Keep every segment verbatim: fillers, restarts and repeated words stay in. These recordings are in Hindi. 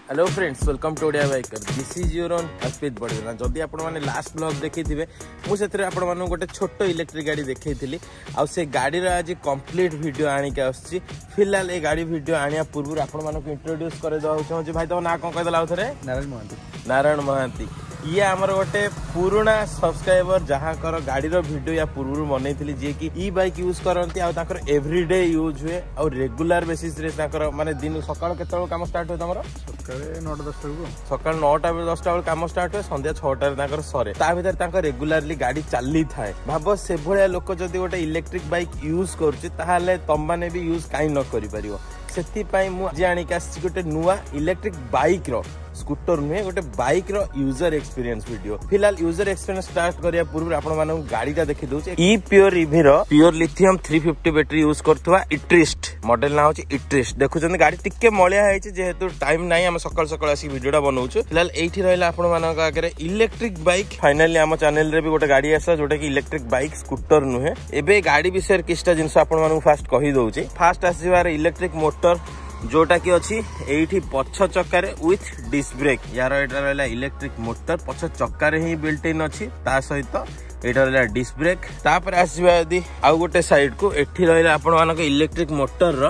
Hello friends, welcome to Odia biker. This is your own Arpit बड़गना। जदि आपण माने लास्ट ब्लॉग देखिथिबे मु सेतरे आपण मानु गोटे छोटो इलेक्ट्रिक गाड़ी देखैथिली आ से गाड़ी रा आज कंप्लीट वीडियो आनी के आछि। फिलहाल ए गाड़ी वीडियो आनिया पूर्व आपण मानु को इंट्रोड्यूस करे दउ छ जे भाई तो ना कोन कहदला आउथरे नारायण महांती। नारायण महांती ये आमर गोटे पुराना सब्सक्राइबर जहाँ कर गाड़ी रो वीडियो या पूर्व बनई जी कि ई बाइक यूज करती आकर एवरीडे यूज हुए और रेगुलर बेसिस रे ताकर माने दिन सकाळ केतळ काम स्टार्ट होय तमरो सकाळे नौ दस टा सकाळ नौ टा दस टा काम स्टार्ट हुए संध्या छह टा ताकर सरे ता भीतर ताकर रेगुलरली गाड़ी चली थाए। भाव से भलिया लोक जदी गोटे इलेक्ट्रिक बाइक यूज करछि ताहाले तम माने भी यूज काई न करि परिबो। सेति पई मु जानि के आछि गोटे नुवा इलेक्ट्रिक बाइक रो स्कूटर नुहे गोटे बाइक रो यूजर एक्सपीरियंस वीडियो। फिलहाल यूजर एक्सपीरियंस स्टार्ट करिया पूर्व आपण मानू गाड़ीटा देखि दउचे ई प्योर ईवी रो प्योर लिथियम तीन सौ पचास बैटरी यूज करथवा इट्रिस्ट मॉडल ना होची इट्रिस्ट। देखुछन गाड़ी टिके मलिया हैछि जेहेतु टाइम नाही हम सकाळ सकाळ आसी वीडियोटा बनौछु। फिलहाल एठी रहला आपण मानक आगे इलेक्ट्रिक बाइक फाइनली हम चैनल रे भी गोटे गाड़ी आसा जोटा कि इलेक्ट्रिक बाइक स्कूटर नुहे। एबे गाड़ी विषय किछटा जिंस आपण मानू फास्ट कहि दउचे। फास्ट आसीबार इलेक्ट्रिक मोटर जोटा कि अच्छी एठी पछ चक्का विथ डिस्क ब्रेक यार एटा रहला इलेक्ट्रिक मोटर पछ चक्का रे ही बिल्ट इन अछि ता सहित एटा रहला डिस्क ब्रेक। तापर आसीबा यदि आउ गोटे साइड को एठी रहला आपण मानक इलेक्ट्रिक मोटर रो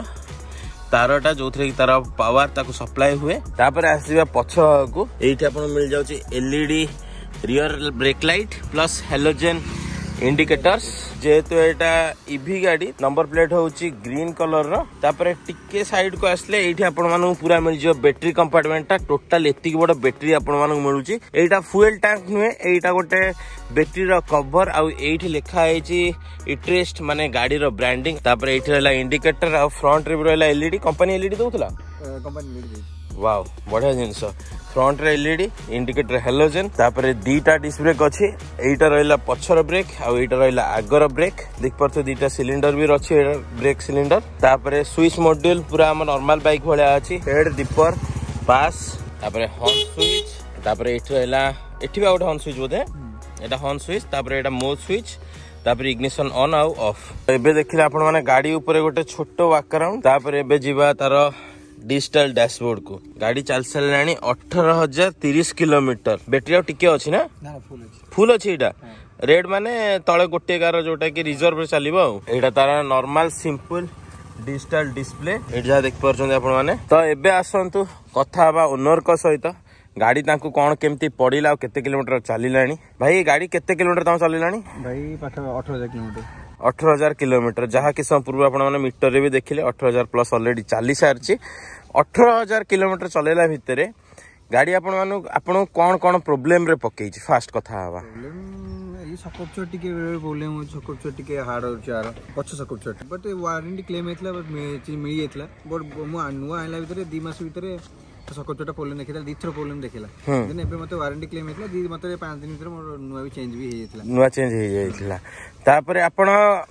तारटा जोथरे तार पावर ताको सप्लाई हुए। तापर आसीबा पछ को एठी आपण मिल जाउची LED rear brake light plus halogen indicators. जेहेतु एटा ईवी गाड़ी नंबर प्लेट होची ग्रीन कलर रो। तापर टिके साइड को आसले एठी आपण मानु पूरा मिल जो बैटरी कंपार्टमेंट ता टोटल एति बड़ बैटरी आपण मानु मिलुची। एटा फ्यूल टैंक नुहे एटा गोटे बैटरी रो कवर आ एठी लिखा हैची इट्रेस्ट माने गाड़ी रो ब्रांडिंग। तापर एठी रहला इंडिकेटर आ फ्रंट रे रहला एलईडी कंपनी एलईडी दोतला कंपनी एलईडी वाओ बढ़िया जिंस। फ्रंट रे एलईडी इंडिकेटर हेलोजन तापर दीटा डिस्क ब्रेक अछि एटा रहला पछर ब्रेक आ एटा रहला आगर ब्रेक देख परतो दीटा सिलिंडर भी रछि ब्रेक सिलिंडर। तापर स्विच मॉड्यूल पूरा हम नॉर्मल बाइक भलिया अछि हेड दीपर पास तापर हॉर्न स्विच तापर एठी रहला एठी बा हॉर्न स्विच बोधे एटा हॉर्न स्विच तापर एटा मोड स्विच तापर इग्निशन ऑन आउ ऑफ। एबे देखिला आपण माने गाड़ी ऊपर गोटे छोटो बैकग्राउंड। तापर एबे जीवा तार डिजिटल डैशबोर्ड को गाड़ी चल चलानी अठारह हजार तीस किलोमीटर बैटेरी टिके अच्छी ना फुल अच्छी एटा रेड माने तले गोटे कार जोटा कि रिजर्व रे चलिबो एटा तार नॉर्मल सिंपल डिजिटल डिस्प्ले एटा जा देख परछन आपण माने। तो एबे आसंतु कथा बा ओनर को सहित गाड़ी तांको कोन केमती पड़िला और केते किलोमीटर चलिलानी। भाई गाड़ी केते किलोमीटर तां चलिलानी भाई पाखा अठारह हजार किलोमीटर अठारह हजार किलोमीटर जहाँ कि समय पूर्व आपने मीटर रे भी देखिले अठारह हजार प्लस ऑलरेडी चली सारी। अठारह हजार किलोमीटर चलेला भितर गाड़ी आपण मानु आपण कौन कौन प्रोब्लेम रे पकई फास्ट कथा हवा सकपचर टिके प्रॉब्लम हो सकपचर टिके हार्ड हो चार पछ सकपचर बट वारंटी क्लेम हेतला बट मिली जेतला बट मु नुआ आइला भितर दो मास भितर सकपचरटा प्रॉब्लम देखिला दिथर प्रॉब्लम देखिला देन एबे मते वारंटी क्लेम हेतला दी मते पाँच दिन भितर मोर नुआ भी चेंज भी हे जेतला नुआ चेंज हे जेतला। तापर आपण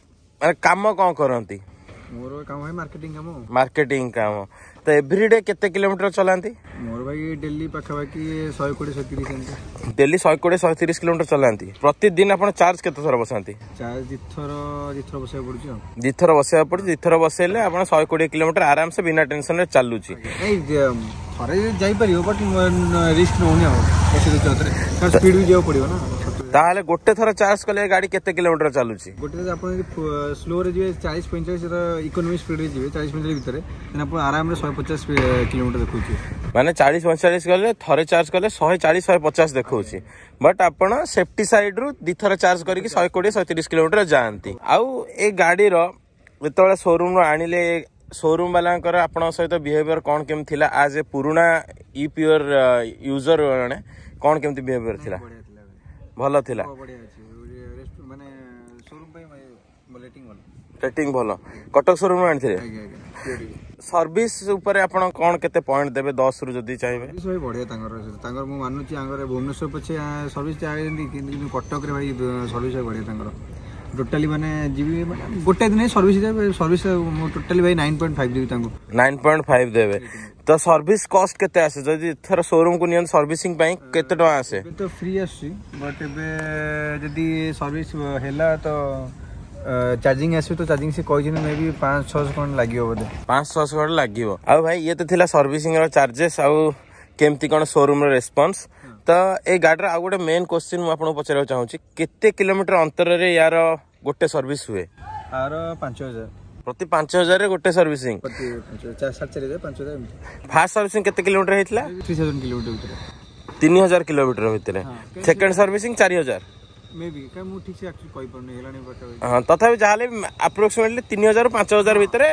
काम कोन करंती मोर काम है मार्केटिंग काम मार्केटिंग काम। तो एवरीडे केते किलोमीटर चलांती मोर भाई डेली पाखापाखि एक सौ बीस एक सौ तीस एंती डेली एक सौ बीस एक सौ तीस किलोमीटर चलांती। प्रतिदिन आपण चार्ज केते थरा बसांती चार्ज दिथर दिथर बसाय पड़छ दिथर बसाय पड़ दिथर बसेले आपण एक सौ बीस किलोमीटर आराम से बिना टेंशन रे चालुची ए थरे जाई परियो बट रिस्क नोनी हो कैसे तो स्पीड भी जाओ पड़ियो ना ताले गोटे थरा चार्ज कले गाड़ी केते किलोमीटर चालुची गोटे आपण स्लो रे जे चालीस पैंतालीस इकोनॉमी स्पीड रे जे चालीस पैंतालीस भीतर देन आपण आराम रे एक सौ पचास किलोमीटर देखौची माने चालीस पैंतालीस गले थरे चार्ज कले एक सौ चालीस एक सौ पचास देखौची बट आपण सेफ्टी साइड रु दी थरा चार्ज करके एक सौ बीस एक सौ तीस किलोमीटर जांती। आउ ए गाड़ी रो जेतोले शोरूम रो आनिले शोरूम वाला आपण सहित बिहेवियर कौन केम थिला आज ए पुराना ई प्योर यूजर ने कौन केमती बिहेवियर थिला भलो थिला माने शोरूम पे रेटिंग वाला रेटिंग भलो कटक शोरूम में आनथिले सर्विस ऊपर आपण कोन केते पॉइंट देबे दस रु जदी चाहिबे सर्विस भाई बढ़िया तांगर तांगर मु मानुची आंगर भुवनेश्वर पछे सर्विस चाहे कि कटक रे भाई सर्विस बढ़िया तांगर टोटली माने जीबी माने गोटे दिन सर्विस दे सर्विस टोटली भाई नौ पॉइंट पाँच देबी तांको नौ पॉइंट पाँच देबे। तो सर्विस कॉस्ट केते आसे जदी थर शोरूम को नियन सर्विसिंग पई केते टका आसे तो फ्री आसी बट एबे जदी सर्विस हेला तो चार्जिंग आसे तो चार्जिंग से कहि मे भी पाँच छह सौ कोन लागियो बोदे पाँच छह सौ कोन लागियो। आ भाई ये तो थिला सर्विसिंग रो चार्जेस आ केमती कौन शोरूम रेस्पॉन्स तो ए गाड़ी आ गोटे मेन क्वेश्चन मु आपको पचार चाहूँगी केते किलोमीटर अंतर रे यार गोटे सर्विस हुए आर पांच हजार प्रति पांच हजार रे गोटे सर्विसिंग फास्ट सर्विसिंग केते किलोमीटर होता थ्री थाउजेंड किलोमीटर तीन हजार किलोमीटर भितर सेकेंड सर्विसिंग चार हजार मे बी का मु ठीक से एक्चुअली कहि पर नै हेलानी बटा हां तथापि जाले अप्रोक्सीमेटली तीन हजार पांच हजार भितर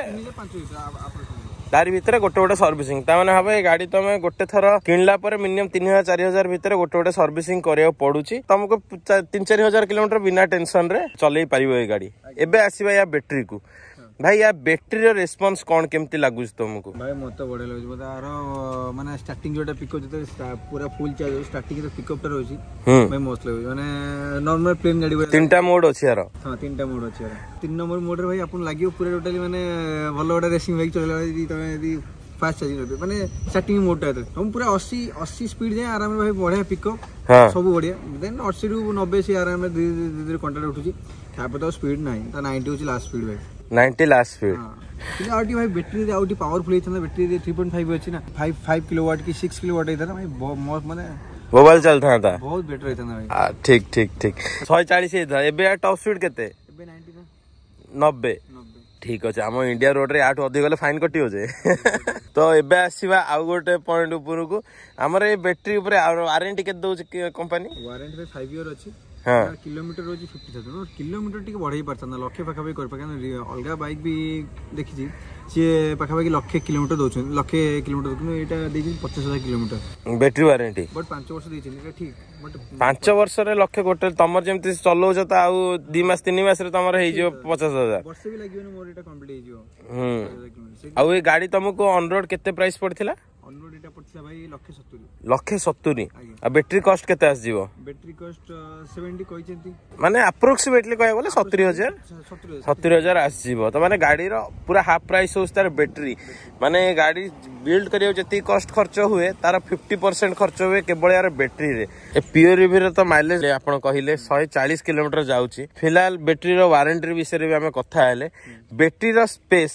तार भितर गोटे गोटे सर्विसिंग ताने हम ये गाड़ी तुम गोटे थर किणला मिनिमम तीन हजार चार हजार भितर गोटे गोटे सर्विसिंग करिया पड़ुची तुमको तीन चार हजार किलोमीटर बिना टेंशन रे चलई पारिबो ये गाड़ी एबे आसीबा या बैटरी को भाई या बैटरी रो रिस्पांस कोन केमती लागुच तुमको भाई मत तो बढे लागुच मत आरो माने स्टार्टिंग जोटा पिकअप जते पूरा फुल चार्ज स्टार्टिंग रो पिकअप टा रहउची भाई मस्त लागुच माने नॉर्मल प्लेन गाड़ी तीनटा मोड अछि यार हां तीनटा मोड अछि यार तीन नंबर मोड रे भाई आपन लागियो पूरा टोटली माने भलो बडा रेसिंग बाइक चलेला यदि तमे यदि फास्ट चार्जिंग रे माने स्टार्टिंग मोड टा हम पूरा अस्सी अस्सी स्पीड जाय आराम रे भाई बढ़िया पिकअप सब बढ़िया देन अस्सी रु नब्बे से आराम रे धीरे धीरे कंट्रोल उठुची तापर तो स्पीड नाही ता नब्बे होची लास्ट स्पीड भाई नाइंटी लास्ट स्पीड कि आउटी भाई बैटरी रे आउटी पावरफुल इतना बैटरी रे थ्री पॉइंट फाइव अछि ना फाइव फाइव किलोवाट की सिक्स किलोवाट इधर भाई बहुत माने मोबाइल चलता था बहुत बेटर इतना भाई आ ठीक ठीक ठीक एक सौ चालीस इधर एबे टॉप स्पीड केते एबे नब्बे नब्बे ठीक अछि हम इंडिया रोड रे आठ अधिक गले फाइन कटियो जे तो एबे आसीबा आउ गोटे पॉइंट ऊपर को हमर ए बैटरी ऊपर वारंटी के दउ कंपनी वारंटी पे फाइव ईयर अछि हाँ किलोमीटर रोज फिफ्टी थाउजेंड किलोमीटर टी बढ़ाई पारता लक्षे पाखापाखि कर अलग बाइक भी देखी सी पाखापाखि लक्षे किलोमीटर दौरान लक्षे किलोमीटर यहाँ पचास हजार किलोमीटर बैटरी वारंटी बट पांच वर्ष देते ठीक बट पांच वर्ष रे लक्षे गोटे तुम जमी चलाउछ तो आउ दी मास तीन मास तुम हो पचास हजार वर्ष भी लगे मोर ये कंप्लीट हो आउ ये गाड़ी तुमको ऑन रोड केते प्राइस पड़थिला ऑन रोड एटा पड़थिला भाई लक्षे सत्तरी लक्षे सत्तरी आ बैटरी कॉस्ट केते आस जीवो बैटरी कॉस्ट सेवेंटी कहिसेंती माने अप्रोक्सीमेटली कहया बोले सत्तरी हजार सत्तरी हजार आस जीवो तो माने गाड़ी रो पूरा हाफ प्राइस होस तार बैटरी माने गाड़ी बिल्ड करियो जति कॉस्ट खर्च हुए तार फिफ्टी परसेंट खर्च हुए केवल यार बैटरी रे ए प्योर रिव्यू रे तो माइलेज आपण कहिले एक सौ चालीस किलोमीटर जाउची फिलहाल बैटरी रो वारंटी विषय रे भी हमें कथा हेले बैटरी रो स्पेस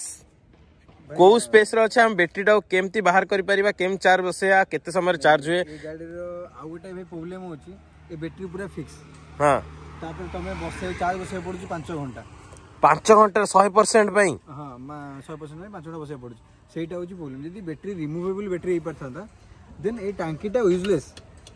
को स्पेस रो अच्छा हम बैटरी टा केमती बाहर करि परिबा केम चार्ज बसेया केते समय चार्ज हुए ए गाड़ी रो आ गोटा भाई प्रॉब्लम होची ए बैटरी पूरा फिक्स हां तापर तमे बसे चार्ज बसे पड़ुची पांच घंटा पांच घंटा सौ परसेंट पई हां सौ परसेंट में पांच घंटा बसे पड़ुची सेटा होची प्रॉब्लम यदि बैटरी रिमूवेबल बैटरी हे परथांता देन ए टांकी टा यूजलेस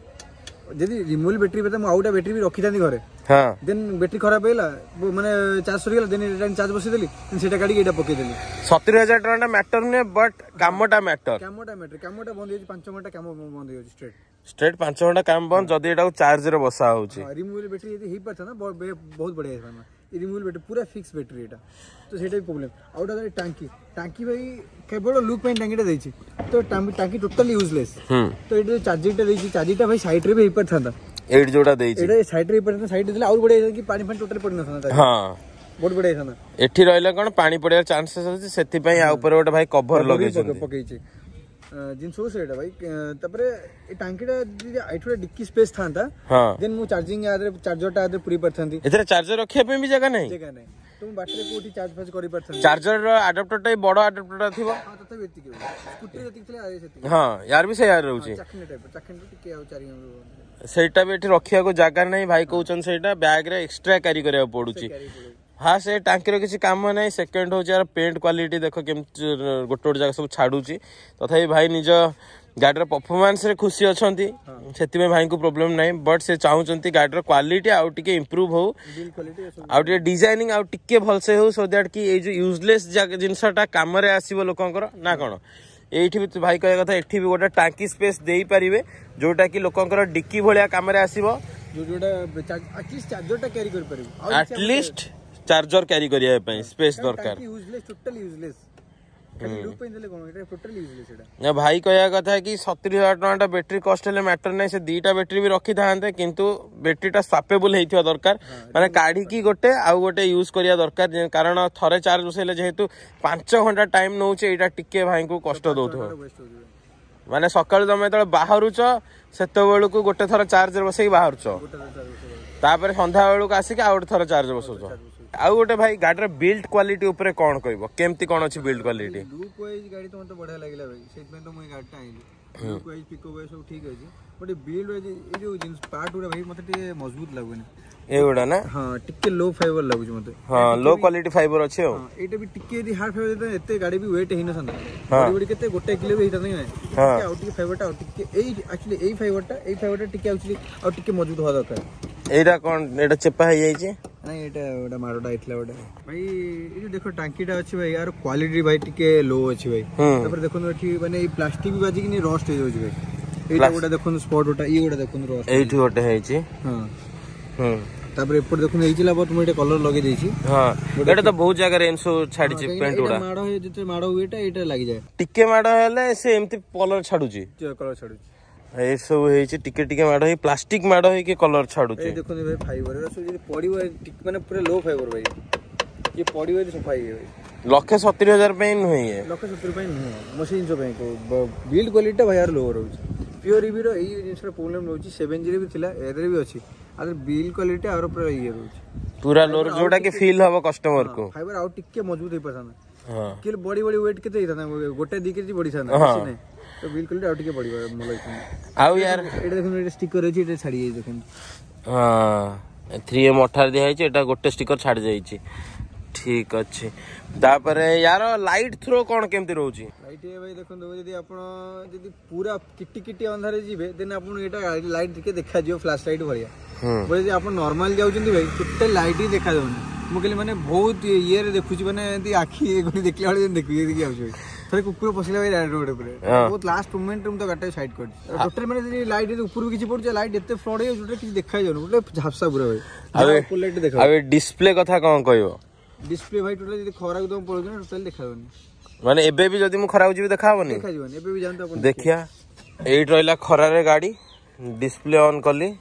यदि रिमूवेबल बैटरी पे आउटा बैटरी भी रखी थांती घरे हां देन बैटरी खराब हेला माने चार्ज सरी गेला देन रिटर्न चार्ज बसे देली सेटा गाड़ी एटा पके देली सत्तर हजार टका मैटर ने बट कामटा मैटर कामटा मैटर कामटा बंद होई पांच घंटा काम बंद होई स्ट्रेट स्ट्रेट पांच घंटा काम बंद जदी एटा चार्ज रे बसा होची रिमूवेबल बैटरी यदि हे परथा ना बहुत बढ़िया है रिमूवेबल बैटरी पूरा फिक्स बैटरी एटा तो सेटा भी प्रॉब्लम आउटा टांकी टांकी भाई केवल लुक पे टांकीटा देछि तो टांकी टोटली यूजलेस तो एटा चार्जिंगटा देछि चार्जिंगटा भाई साइड रे भी हे परथा एट जोड़ा देछि एटा साइड रे पर साइड देला और बढ़िया कि पानी पानी टोटल पड़ नथना हां बहुत बढ़िया थाना एठी रहले कोन पानी पड़िया चांसेस अछि सेति पई आ ऊपर गोटे भाई कवर लगे छै पकई छै जिन सो सेटा भाई तपरे ए टांकीटा एठुरा डिक्की स्पेस थांता देन मु चार्जिंग आदरे चार्जरटा आदरे पूरी परथंती एतरे चार्जर रखे पे भी जगह नहीं जगह नहीं तुम बैटरी कोठी चार्ज फाज करि परथंती चार्जर रो अडाप्टर टाइ बडो अडाप्टर थिबो हां तते बेति के स्कूटी जति थले आए सेति हां यार भी से यार रहउची चखने टाइप चखने टिके आउ चारि सेटा भी एठी रखिया को जगह नहीं भाई कहउचन सेटा बैग रे एक्स्ट्रा कैरी करिया पडुची हाँ से टांकी किसी काम ना सेकेंड हूँ यार पेंट क्वालिटी देख के गोटे गोटे जगह सब छाड़ुची तथापि भाई निज गाड़ी परफॉर्मेंस रे खुशी अच्छा से भाई को प्रोब्लेम नहीं बट से चाहूँगी गाड़ी क्वालिटी आउ टिके इम्प्रूव हो आउ टिके डिजाइनिंग आउ टिके भलसे हो सो दैट कि जो यूजलेस जिनसटा काम रे आसीबो लोकंकर ना कौन एठी भी भाई कहया कथा एठी भी गोटे टांकी स्पेस देई परिबे जोटा कि लोकंकर डिक्की भलिया काम रे आसीबो जो जोटा एटलीस्ट चार्जरटा कैरी कर परिबो एटलीस्ट चार्जर कैरी करिया पे स्पेस दरकार यूजलेस टोटली यूजलेस खाली लुक पे देले कोन एटा टोटली यूजलेस एटा ना भाई कहया कथा कि सत्तर हजार टका बैटरी कॉस्ट ले मैटर नै से दीटा बैटरी भी रखी थांते किंतु बैटरीटा स्वापेबल हेतिवा दरकार माने काढी की गोटे आ गोटे यूज करिया दरकार कारण थरे चार्ज बसेले जेहेतु पांच घंटा टाइम नउचे एटा टिके भाई को कष्ट दोथो माने सकाळ तमे त बाहरुच सेतो बेलु को गोटे थर चार्जर बसई बाहरुच तापर संध्या बेलु को आसी के आ गोटे थर चार्ज बसुच आउ गोटे भाई गाड़ी बिल्ड क्वालिटी ऊपर कौन कहबो केमती कौन अछि बिल्ड क्वालिटी लुक वाइज गाड़ी तो मते बढ़िया लागिला भाई सेत में तो मैं गाड़ी आइली लुक वाइज पिको वाइज सब ठीक अछि बट बिल्ड वाइज ए जो जिंस पार्ट उरा भाई मते टिके मजबूत लागुनी एगुड़ा ना हां टिके लो फाइबर लागुछ मते हां लो क्वालिटी फाइबर अछि हो हां एटा भी टिके दी हार्ड फाइबर देता एते गाड़ी भी वेट हिन संदा बड़ी बड़ी केते गोटे किलो भी हिता नै टिके आउ टिके फाइबरटा आउ टिके एई एक्चुअली एई फाइबरटा एई फाइबरटा टिके एक्चुअली आउ टिके मजबूत होवा दरकार एटा कोन एटा चेपा हे जाई छै नै एटा ओडा मारोडा आइतला ओडा भाई ए जो देखो टांकीटा अछि भाई यार क्वालिटी भाई टिके लो अछि भाई तापर देखो एठी माने ई प्लास्टिक भी बाजी कि नै रस्ट हे जाउछ भाई एटा ओडा देखो स्पॉट ओटा ई ओडा देखो रस्ट एठी ओटे हे छै हां हम तापर एपर देखो एइजिला बट म एटा कलर लगे देछि हां एटा तो बहुत जगह रेंसो छाडी छै पेंट ओडा माडो हे जते माडो हुएटा एटा लागि जाय टिके माडो हेले से एमती कलर छाडू छी कलर छाडू ए सब हे छै टिके टिके माडो हे प्लास्टिक माडो हे के कलर छाडू छै ए देखो भाई फाइबर एरा सब जे पडिबो टिक माने पूरा लो फाइबर भाई ये पडिबो जे सफाई है भाई लक्षे सत्तर हजार पे नहीं है लक्षे सत्तर पे नहीं मशीन सब पे को बिल्ड क्वालिटी भाई यार लो रहउछ प्योर ईवी रो एई जिंस रो प्रॉब्लम रहउछ सेवन जी रे भी थिला एदरे भी अछि अगर बिल्ड क्वालिटी और पूरा ये रहउछ पूरा लो जोटा के फील हबो कस्टमर को फाइबर आउट टिक मजबूत हे पसन हां कि बड़ी बड़ी वेट केते हिता गोटे दी केजी बड़ी सन मशीन तो बिल्ड क्वालिटी आउट के बड़ी मोला आउ यार एटा देखो एटा स्टिकर अछि एटा छाडी जाई देखो हां थ्री एम अठार दिया छै एटा गोटे स्टिकर छाड़ जाई छै ठीक अछि तापरे यार लाइट थ्रो कोन केमती रहउ छी लाइट ए भाई देखो यदि आपण यदि पूरा किटी किटी अंधारे जीवे देन आपण एटा लाइट के देखा जियो फ्लैश लाइट भरिया हम यदि आपण नॉर्मल जाउचंदी भाई किटे लाइट ही देखा जाउनी मु कहली माने बहुत ये रे देखुची माने यदि आखी एगुनी देखला वाले देखि देखि आउछ थरे कुकुर पसिला भाई रोड ऊपर बहुत लास्ट मोमेंट में तो गाटे साइड कर टोटल माने यदि लाइट ऊपर भी किछि पड़ लाइट एते फ्लड हे जोटे किछि देखा जाउनी बोले झापसा पूरा भाई ऊपर लाइट देखा अबे डिस्प्ले कथा कोन कहबो डिस्प्ले भाई टोटल यदि खरा एकदम पड़ो ना टोटल देखा जाउनी माने एबे भी जदी मु खराउ जीव देखा होनी देखा जीवनी एबे भी जानतो अपन देखिया एट रहला खरा रे गाड़ी डिस्प्ले ऑन कली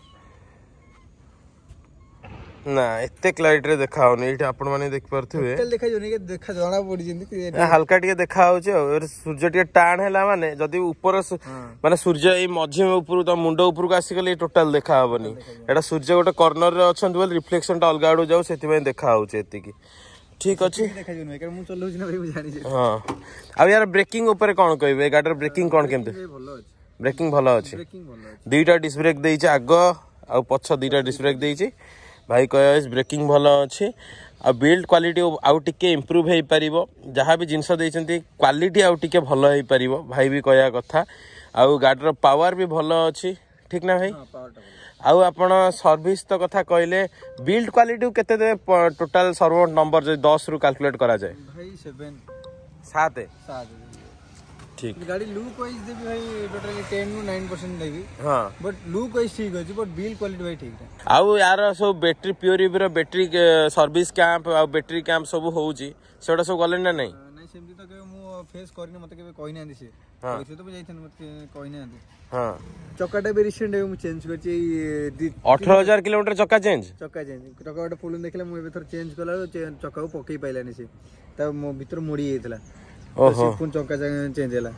ना एते क्लैरिटी रे देखा होनी एठी आपण माने देख परथुवे टोटल देखा जोनी के देखा जाना पड़ी जिंदी हल्का टिके देखा होचे और सूर्य टिके टाण हैला माने जदी ऊपर माने सूर्य ए मझी में ऊपर त मुंडो ऊपर को आसी गले टोटल देखा होबनी एटा सूर्य गोटे कॉर्नर रे अछन बोल रिफ्लेक्शन टा अलगा आडू जाऊ सेति में देखा होचे एति की ठीक अछि देखा जोनी के मु चलौ ना भाई जानि जे हां अब यार ब्रेकिंग ऊपर कोन कहबे गाडर ब्रेकिंग कोन केमते भलो अछि ब्रेकिंग भलो अछि ब्रेकिंग भलो अछि दुईटा डिस्क ब्रेक देइछ आगो आ पछ दुईटा डिस्क ब्रेक देइछ भाई कहस ब्रेकिंग भलो अछि आ बिल्ड क्वालिटी आउ टिके इंप्रूव हे परिबो जहां भी जिंस देइछंती क्वालिटी आउ टिके भलो हे परिबो भाई भी कहया कथा आ गाडर पावर भी भलो अछि ठीक ना भाई हां पावर टा आउ आपण सर्विस तो कथा कहले बिल्ड क्वालिटी केते दे टोटल सर्व नंबर जे दस रु कैलकुलेट करा जाए भाई सेवन सात है सात ठीक गाड़ी लुक वाइज देबी भाई टोटली टेन नु नाइन परसेंट देबी हां बट लुक वाइज ठीक अछि बट बिल्ड क्वालिटी भाई ठीक है आउ यार सब बैटरी प्योर ईवी रो बैटरी सर्विस कैंप आ बैटरी कैंप सब होउची सेडा सब गले ना नहीं नहीं सेमती तो के मु फेस करनी मते के कोइ नै दिसे से तो जाइथन मते कोइ नै आंदी हां चक्काटा भी रिसेंट मु चेंज करची अठारह हजार किलोमीटर चक्का चेंज चक्का चेंज चक्का वाटा फुल देखला मु एबे थर चेंज कला चक्का को पकई पाइलानी से त मो भीतर मोड़ी जाइतला ओहो पुन चक्का चेंज होला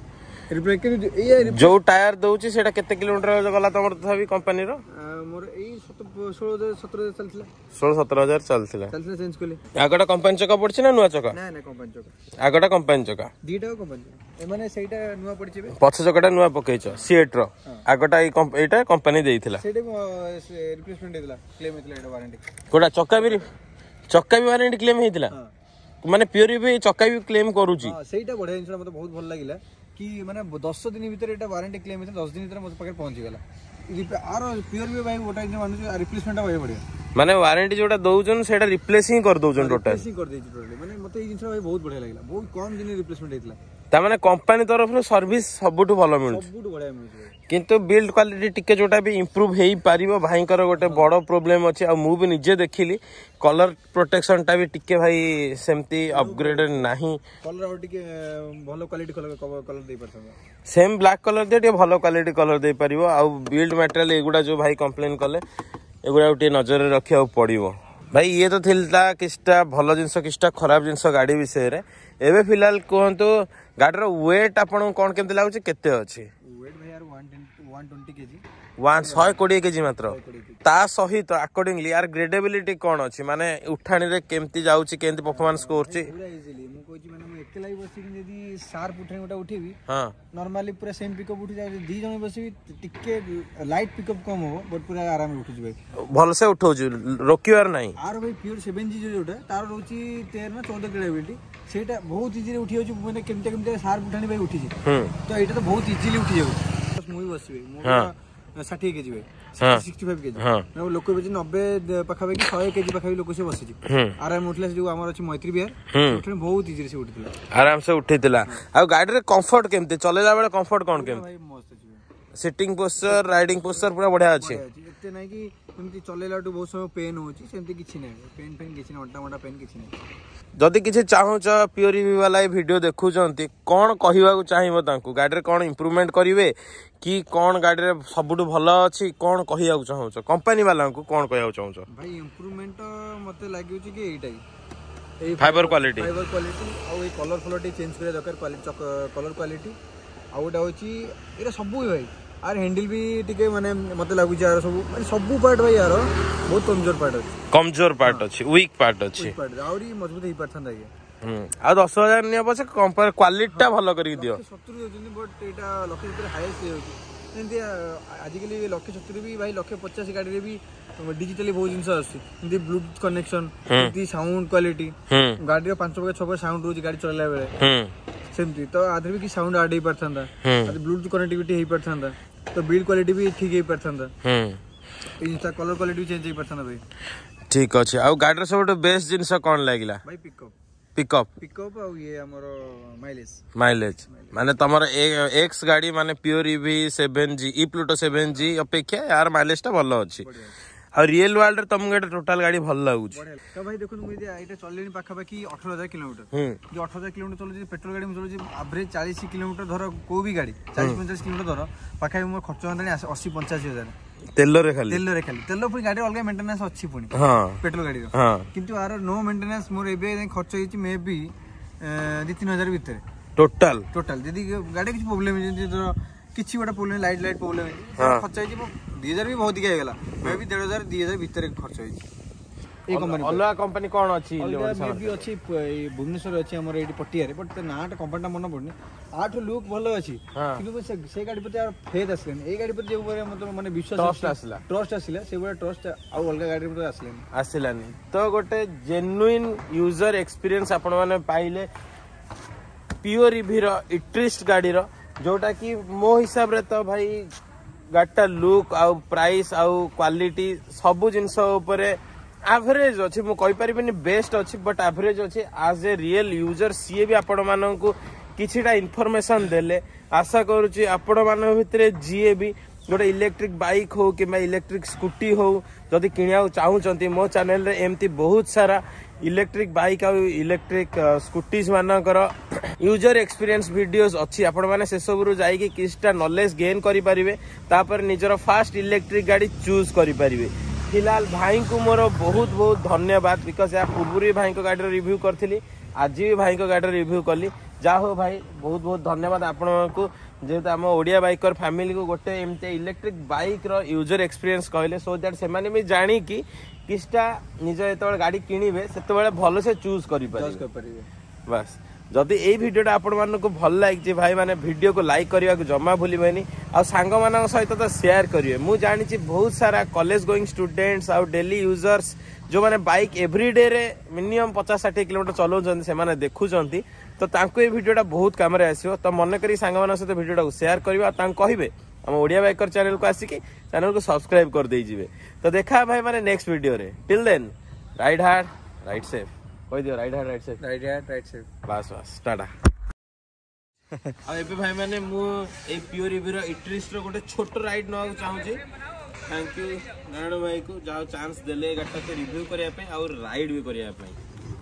जो टायर दउची सेटा केते किलोमीटर गला तमर तथापि कंपनी रो मोर एई सोलह सत्रह चलथिला सोलह सत्रह हजार चलथिला चलथिला चेंज कोले आगटा कंपनी चका पड़छि ना नुवा चका ना ना कंपनी चका आगटा कंपनी चका दीटा कंपनी ए माने सेटा नुवा पड़छि बे पछ चकाटा नुवा पकेइछ सीएट रो आगटा ई एटा कंपनी देइथिला सेटा रिप्लेसमेंट देला क्लेम हेतला एटा वारंटी कोडा चक्का भी चक्का भी वारंटी क्लेम हेतिला माने प्योर भी चक्का भी क्लेम करूची हां सेटा बढ़िया जिंस मते बहुत भल लागिला कि माने दस दिन भीतर एटा वारंटी क्लेम हेतला दस दिन भीतर मोर पाके पहुंच गेला आरो प्योर भी भाई गोटा दिन मानु रिप्लेसमेंट भाई बढ़िया माने वारंटी जोटा दउजन सेटा रिप्लेस ही कर दउजन टोटल रिप्लेसिंग कर देछि टोटली माने मते ई जिंस भाई बहुत बढ़िया लागिला बहुत कम दिन रिप्लेसमेंट हेतला ता माने कंपनी तरफ रो सर्विस सबुटु भलो मिलु सबुटु बढ़िया मिलु किंतु बिल्ड क्वालिटी टिके जोटा भी इंप्रूव हेई पारिबो भाईकर गोटे बड़ प्रॉब्लम अछि आ मु भी निजे देखिली कलर प्रोटेक्शन टा भी टिके भाई सेमती अपग्रेडेड नाही कलर और टिके भलो क्वालिटी कलर कलर दे परछन सेम ब्लैक कलर दे टिके भलो क्वालिटी कलर दे परिबो आ बिल्ड मटेरियल एगुडा जो भाई कंप्लेन कले एगुडा उटे नजर रखिया पड़िबो भाई ये तो थिलता किस्टा भलो जिंस किस्टा खराब जिंस गाड़ी विषय रे एबे फिलहाल कोहंतु गाडीर वेट आपन कोन केमते लागुची केते अछि वेट भाई यार वन ट्वेंटी केजी वन शहे कोड़े केजी मात्र ता सहित अकॉर्डिंगली यार ग्रेडेबिलिटी कौन अच्छी माने उठाणी रे केमती जाउची केमती परफॉर्मेंस करची पूरा इजीली मु कहछि माने मु एकला ही बसी यदि शार्प उठाणी उठा उठेबी हां नॉर्मली पूरा सेम पिकअप उठी जाय दी जण बसी टिके लाइट पिकअप कम हो बट पूरा आराम उठी जबे भल से उठौ छु रोकिवार नाही आर भाई प्योर सेवन जी जोटा तार रोची तेरह ना चौदह ग्रेविटी सेटा बहुत इजीली उठी जाउची माने केमते केमते शार्प उठाणी भाई उठी जे तो एटा तो बहुत इजीली उठी जाउ मु बसबे मु षाठी K G sixty five K लोक बजे नब्बे पाखापाखि शहे केजी पाखापाखि लोक से बसी आराम उठला जो आमर अछि मैत्री बिहार उठने बहुत इजी से उठिला आराम से उठितिला आ गाड़ी रे कंफर्ट केमते चलेला बेले कंफर्ट कोन केमते भाई मस्त अछि सिटिंग पोस्चर राइडिंग पोस्चर पूरा बढ़िया अछि एते नै कि एमती चलेला तो बहुत समय पेन होची सेमती किछि नै पेन पेन किछि नै मोटा मोटा पेन किछि नै जदि किछि चाहूच प्योर ईवी वाला वीडियो देखुचंती कोन कहिबा को चाहिबो तांको गाड़ी रे कोन इंप्रूवमेंट करिवे कि कोन गाड़ी रे सबुटु भलो अछि कोन कहिया को चाहूच कंपनी वाला को कोन कहिया को चाहूच भाई इंप्रूवमेंट मते लागियो कि एटाई ए फाइबर क्वालिटी फाइबर क्वालिटी आ ए कलर फ्लोटी चेंज करे दरकार क्वालिटी कलर क्वालिटी आ ओटा होची एरा सबु भाई आर हैंडल भी टिके माने मते लागु यार सब माने सबु पार्ट भाई यार बहुत कमजोर पार्ट अछि कमजोर पार्ट अछि वीक पार्ट अछि वीक पार्ट आउरी मजबूत ही पार्ट थांदा के हम आ दस हज़ार निया पछे कंपेयर क्वालिटी ता भलो करी दियो सत्तर होजनी बट एटा लक्ष्य भीतर हाईएस्ट होची एंती आज के लक्ष्य सत्तर भी भाई लक्ष्य पचास गाड़ी रे भी डिजिटली बहुत जिंस आसी एंती ब्लूटूथ कनेक्शन एंती साउंड क्वालिटी गाड़ी रे पांच छह छह छह साउंड रोज गाड़ी चलेला बेले सेमती तो आधर भी की साउंड आड ही परथांदा आ ब्लूटूथ कनेक्टिविटी ही परथांदा तो बिल्ड क्वालिटी भी ठीक ही परथांदा हम इंस्टा कलर क्वालिटी भी चेंज ही परथांदा भाई ठीक अछि आ गाड़ी रे सबटो बेस्ट जिंस कोन लागिला भाई पिकअप पिकअप पिकअप आ ये हमरो माइलेज माइलेज माने तमर एक्स गाड़ी माने pure EV seven G e Pluto seven G अपेक्षा यार माइलेज ता भलो अछि और रियल वर्ल्ड रे तुम गाड़ी टोटल गाड़ी भल लागु तो भाई देखो मुझे एटा चलेनी पाखा पाखी अठारह हज़ार किलोमीटर जो अठारह हज़ार किलोमीटर चलो पेट्रोल गाड़ी में चलो एवरेज चालीस किलोमीटर धर को भी गाड़ी चालीस पचास किलोमीटर धर पाखा मोर खर्च होतानी अस्सी पचासी हजार तेल रे खाली तेल रे खाली तेल पुनी गाड़ी अलग मेंटेनेंस अछि पुनी हां पेट्रोल गाड़ी रो हां किंतु आरो नो मेंटेनेंस मोर एबे खर्च होइछि मे बी दो तीन हज़ार भीतर टोटल टोटल यदि गाड़ी किछ प्रॉब्लम जे किछि गोटा प्रॉब्लम लाइट लाइट प्रॉब्लम है खर्च होइछि दो हज़ार भी बहुत गया गेला मे भी डेढ़ हज़ार दो हज़ार भीतर खर्च होइछि ए कंपनी अलग कंपनी कोन अछि मे भी अछि भुवनेश्वर अछि हमर एटी पटिया रे बट नाट कंपनी मन पड़नी आठ लुक भलो अछि किंतु से से गाड़ी पर यार फेद असले ए गाड़ी पर जे ऊपर मतलब माने विश्वास ट्रस्ट आसला ट्रस्ट आसला से बड़ा ट्रस्ट आ अलग गाड़ी पर आसले आसलानी तो गोटे जेन्युइन यूजर एक्सपीरियंस आपण माने पाइले प्योर ईवी रो इट्रिस्ट गाड़ी रो जोटा कि मो हिसाब रे तो भाई गाटा लुक आउ प्राइस आउ क्वालिटी सबु जिंस ऊपर एवरेज अच्छी मु कहि परिबेनी बेस्ट अच्छी बट एवरेज अच्छी एज ए रियल यूजर सी भी आपण माननकु किछिटा इन्फॉर्मेशन देले आशा करूची आपण मान भितरे जीए भी गोटे इलेक्ट्रिक बाइक हो कि इलेक्ट्रिक स्कूटी हो जदि किनिया चाहूचंती मो चैनल रे एमती बहुत सारा इलेक्ट्रिक बाइक और इलेक्ट्रिक स्कूटीज मानकर यूजर एक्सपीरियंस वीडियोस अच्छी आपण माने से सब रु जाई कि किछटा नॉलेज गेन करि परिबे तापर निजर फास्ट इलेक्ट्रिक गाड़ी चूज करि परिबे फिलहाल भाई को मोर बहुत बहुत धन्यवाद बिकॉज या पूर्व भाई को गाड़ी रिव्यू करथिली आज भी भाई को गाड़ी रिव्यू कली जा हो भाई बहुत बहुत धन्यवाद आपण को जेहेतु आम ओडिया बाइकर फैमिली को गोटे एमते इलेक्ट्रिक बाइक रो यूजर एक्सपीरियंस कहले सो दैट से माने भी जानी कि किसटा निज एतबे गाड़ी किनिबे सेतबे भलो से चूज करि परिबे बस जदि ए वीडियोटा आपण मानको भल लाग जे भाई माने वीडियो को लाइक करिया को जमा भूलिबेनी आ सांग मानक सहित तो शेयर करिवे मु जानि छी बहुत सारा कॉलेज गोइंग स्टूडेंट्स आ डेली यूजर्स जो माने बाइक एवरीडे रे मिनिमम पचास साठ किलोमीटर चलाउछन से माने देखुछंती तो तांको ए वीडियोटा बहुत काम रे आसीयो तो मन करी सांग मानक सहित वीडियोटा को शेयर करिवा तां कहिबे हम ओडिया बाइकर चैनल को आसी कि चैनल को सब्सक्राइब कर दे जिवे तो देखा भाई माने नेक्स्ट वीडियो रे till then ride hard ride safe कहि दियो ride hard ride safe ride hard ride safe बस बस टाटा आ एबे भाई माने मु ए प्योर ईवी रो इट्रिस्ट रो गोटे छोट राइड नवा चाहू छी थैंक यू नारायण भाई को जाओ चांस देले गाटा के रिव्यू करिया पे और राइड भी करिया पे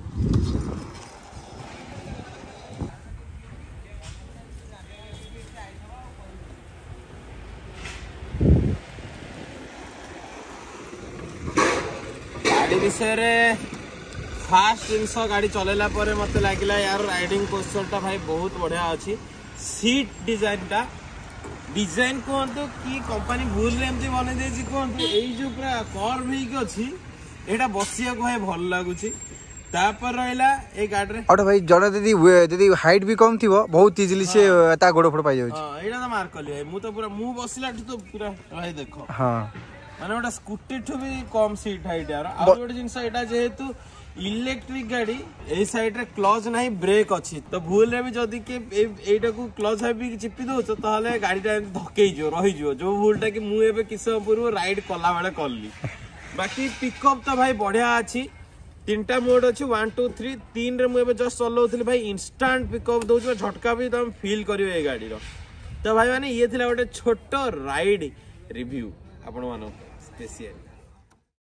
गाड़ी विषय रे फास्ट जिनस गाड़ी चलेला परे मते लागिला यार राइडिंग पोस्चर ता भाई बहुत बढ़िया अछि सीट डिजाइन ता डिजाइन कहतु कि कंपनी भूल रे एमती बने देछि कहतु एई जो पूरा कर्व हेक अछि एटा बसिया को है भल लागुछि तापर रहला ए गाड़ी रे और भाई जने दीदी दीदी हाइट भी कम थिबो बहुत इजीली से ता गोड़ फोड़ पाई जाउछि हां एटा तो मार कली भाई मु तो पूरा मु बसिला तो पूरा रही देखो हां माने ओटा स्कूटी ठु भी कम सीट हाइट यार आ गोटे जिंस एटा जेहेतु इलेक्ट्रिक गाड़ी ए साइड रे क्लच नाही ब्रेक अछि तो भूल रे भी जदी के एटा को क्लच है भी चिपी दो तो ताले गाड़ी टा धकेई जो रही जो जो भूलटा कि मु एबे किस पूर्व राइड कला बेले करली बाकी पिकअप तो भाई बढ़िया अछि तीनटा मोड अछि वन टू थ्री तीन रे मु एबे जस्ट चलौथली भाई इंस्टेंट पिकअप दउछ झटका भी तुम फील करियो ए गाड़ी रो तो भाई माने ये थिला गोटे छोटो राइड रिव्यू आपण मानो स्पेशल